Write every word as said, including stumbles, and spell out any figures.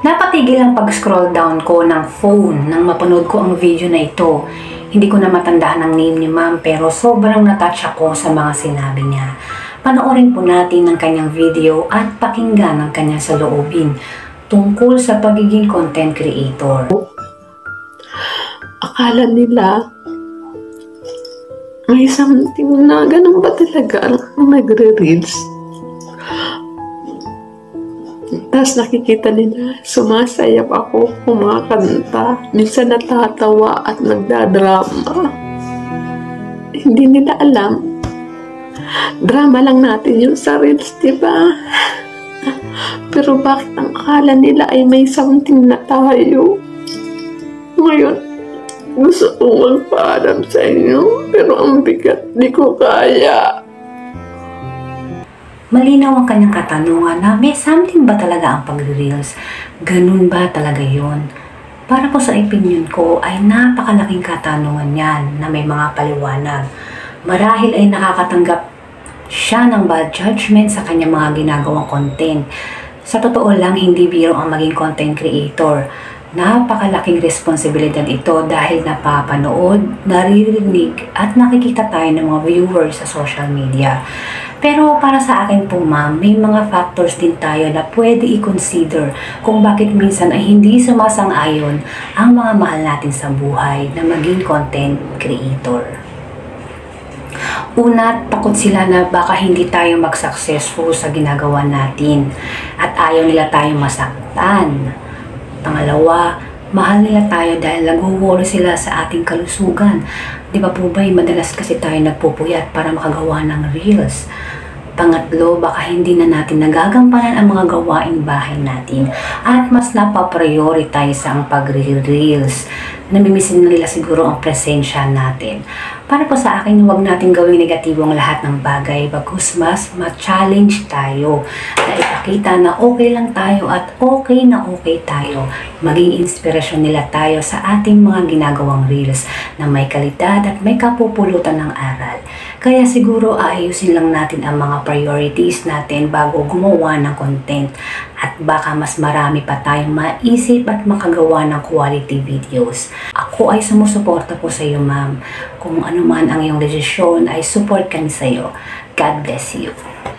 Napatigil ang pag-scroll down ko ng phone nang mapanood ko ang video na ito. Hindi ko na matandaan ang name ni ma'am pero sobrang natouch ako sa mga sinabi niya. Panoorin po natin ang kanyang video at pakinggan ang kanyang saloobin tungkol sa pagiging content creator. Akala nila may something na ganun ba talaga ang nagre-reels? Tapos nakikita nila, sumasayap ako, kumakanta, minsan natatawa at nagdadrama. Hindi nila alam, drama lang natin yung sa reels, diba? Pero bakit ang akala nila ay may something na tayo? Ngayon, gusto kong magpaalam sa inyo, pero ang bigat, di ko kaya. Malinaw ang kanyang katanungan na may something ba talaga ang pag-reels? Ganun ba talaga yon? Para po sa opinion ko ay napakalaking katanungan yan na may mga paliwanag. Marahil ay nakakatanggap siya ng bad judgment sa kanyang mga ginagawang content. Sa totoo lang, hindi biro ang maging content creator. Napakalaking responsibilidad ito dahil napapanood, naririnig at nakikita tayo ng mga viewers sa social media. Pero para sa akin po ma'am, may mga factors din tayo na pwede i-consider kung bakit minsan ay hindi sumasang-ayon ang mga mahal natin sa buhay na maging content creator. Una, takot sila na baka hindi tayo mag-successful sa ginagawa natin at ayaw nila tayong masaktan. Pangalawa, mahal nila tayo dahil nag-worry sila sa ating kalusugan. Di ba po ba, madalas kasi tayo nagpupuyat para makagawa ng reels. Pangatlo, baka hindi na natin nagagampanan ang mga gawaing bahay natin at mas napaprioritize ang pag-reels. Namimisin nila siguro ang presensya natin. Para po sa akin, huwag natin gawing negatibo ang lahat ng bagay, bagkus mas ma-challenge tayo na ipakita na okay lang tayo at okay na okay tayo. Maging inspirasyon nila tayo sa ating mga ginagawang reels na may kalidad at may kapupulutan ng aral. Kaya siguro aayusin lang natin ang mga priorities natin bago gumawa ng content at baka mas marami pa tayong maisip at makagawa ng quality videos. Ako ay sumusuporta po sa iyo ma'am. Kung ano man ang iyong desisyon ay support kami sa iyo. God bless you.